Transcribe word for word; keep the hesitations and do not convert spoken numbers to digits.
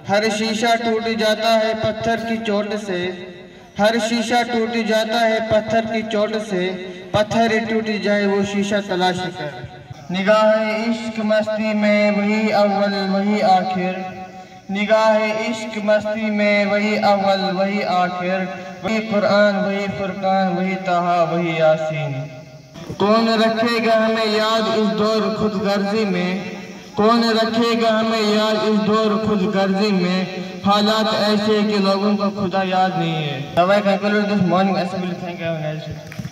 हर शीशा टूट जाता है पत्थर की चोट से, हर शीशा टूट जाता है पत्थर की चोट से, पत्थर ही टूट जाए वो शीशा तलाश कर। निगाह इश्क मस्ती में वही अव्वल वही आखिर, निगाह इश्क मस्ती में वही अव्वल वही आखिर, वही कुरान वही फुरकान वही ताहा वही यासीन। कौन रखेगा हमें याद इस दौर खुद गर्जी में, कौन रखेगा हमें याद इस दौर खुद गर्जी में, हालात ऐसे कि लोगों को खुदा याद नहीं है।